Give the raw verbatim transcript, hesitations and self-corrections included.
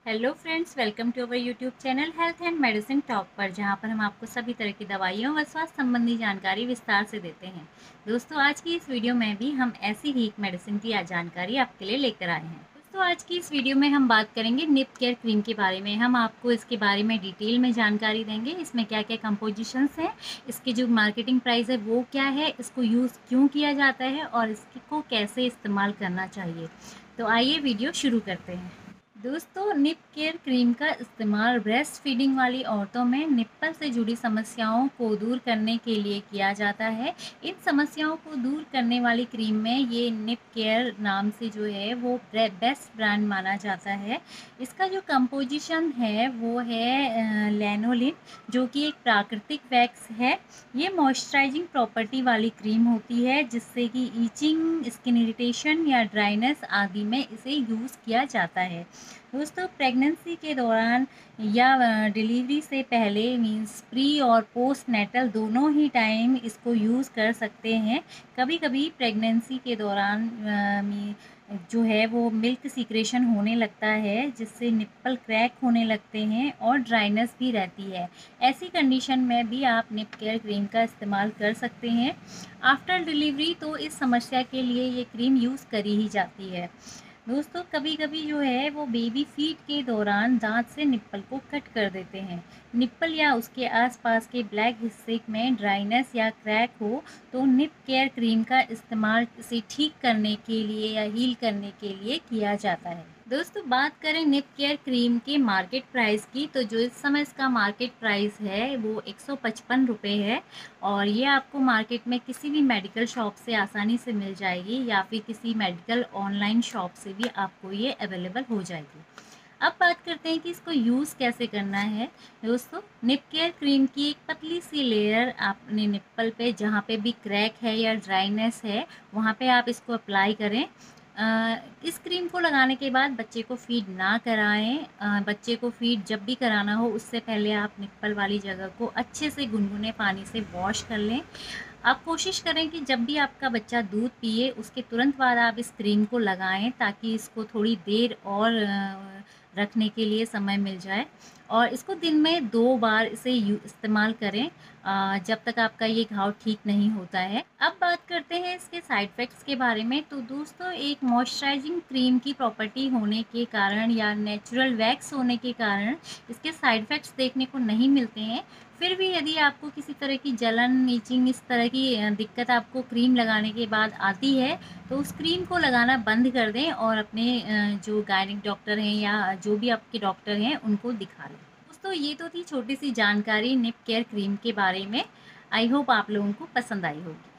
Hello friends, welcome to our YouTube channel health and medicine talk पर, जहां पर हम आपको सभी तरह की दवाइयों व स्वास्थ्य संबंधी जानकारी विस्तार से देते हैं। दोस्तों, आज की इस वीडियो में भी हम ऐसी ही एक मेडिसिन की जानकारी आपके लिए लेकर आए हैं। दोस्तों, आज की इस वीडियो में हम बात करेंगे निप केयर क्रीम के बारे में। हम आपको इसके बारे में डिटेल में जानकारी देंगे, इसमें क्या क्या कंपोजिशंस हैं, इसकी जो मार्केटिंग प्राइस है वो क्या है, इसको यूज़ क्यों किया जाता है और इसको कैसे इस्तेमाल करना चाहिए। तो आइए वीडियो शुरू करते हैं। दोस्तों, निप केयर क्रीम का इस्तेमाल ब्रेस्ट फीडिंग वाली औरतों में निप्पल से जुड़ी समस्याओं को दूर करने के लिए किया जाता है। इन समस्याओं को दूर करने वाली क्रीम में ये निप केयर नाम से जो है वो बेस्ट ब्रांड माना जाता है। इसका जो कंपोजिशन है वो है लैनोलिन, जो कि एक प्राकृतिक वैक्स है। ये मॉइस्चराइजिंग प्रॉपर्टी वाली क्रीम होती है, जिससे कि ईचिंग, स्किन इरिटेशन या ड्राइनेस आदि में इसे यूज़ किया जाता है। दोस्तों, प्रेगनेंसी के दौरान या डिलीवरी से पहले मींस प्री और पोस्ट नेटल दोनों ही टाइम इसको यूज़ कर सकते हैं। कभी कभी प्रेगनेंसी के दौरान जो है वो मिल्क सीक्रेशन होने लगता है, जिससे निप्पल क्रैक होने लगते हैं और ड्राइनेस भी रहती है। ऐसी कंडीशन में भी आप निप केयर क्रीम का इस्तेमाल कर सकते हैं। आफ्टर डिलीवरी तो इस समस्या के लिए ये क्रीम यूज़ करी ही जाती है। दोस्तों, कभी कभी जो है वो बेबी फीड के दौरान दांत से निप्पल को कट कर देते हैं। निप्पल या उसके आसपास के ब्लैक हिस्से में ड्राइनेस या क्रैक हो तो निप केयर क्रीम का इस्तेमाल इसे ठीक करने के लिए या हील करने के लिए किया जाता है। दोस्तों, बात करें निप केयर क्रीम के मार्केट प्राइस की, तो जो इस समय इसका मार्केट प्राइस है वो एक सौ पचपन रुपये है और ये आपको मार्केट में किसी भी मेडिकल शॉप से आसानी से मिल जाएगी या फिर किसी मेडिकल ऑनलाइन शॉप से भी आपको ये अवेलेबल हो जाएगी। अब बात करते हैं कि इसको यूज़ कैसे करना है। दोस्तों, निप केयर क्रीम की एक पतली सी लेयर अपने निप्पल पे, जहाँ पे भी क्रैक है या ड्राइनेस है, वहाँ पे आप इसको अप्लाई करें। अ, इस क्रीम को लगाने के बाद बच्चे को फीड ना कराएं। अ, बच्चे को फीड जब भी कराना हो उससे पहले आप निप्पल वाली जगह को अच्छे से गुनगुने पानी से वॉश कर लें। आप कोशिश करें कि जब भी आपका बच्चा दूध पिए उसके तुरंत बाद आप इस क्रीम को लगाएं, ताकि इसको थोड़ी देर और रखने के लिए समय मिल जाए। और इसको दिन में दो बार इसे इस्तेमाल करें जब तक आपका ये घाव ठीक नहीं होता है। अब बात करते हैं इसके साइड इफ़ेक्ट्स के बारे में। तो दोस्तों, एक मॉइस्चराइजिंग क्रीम की प्रॉपर्टी होने के कारण या नेचुरल वैक्स होने के कारण इसके साइड इफ़ेक्ट्स देखने को नहीं मिलते हैं। फिर भी यदि आपको किसी तरह की जलन, ईचिंग, इस तरह की दिक्कत आपको क्रीम लगाने के बाद आती है तो उस क्रीम को लगाना बंद कर दें और अपने जो गायनिक डॉक्टर हैं या जो भी आपके डॉक्टर हैं उनको दिखा लें। दोस्तों, ये तो थी छोटी सी जानकारी निप केयर क्रीम के बारे में। आई होप आप लोगों को पसंद आई होगी।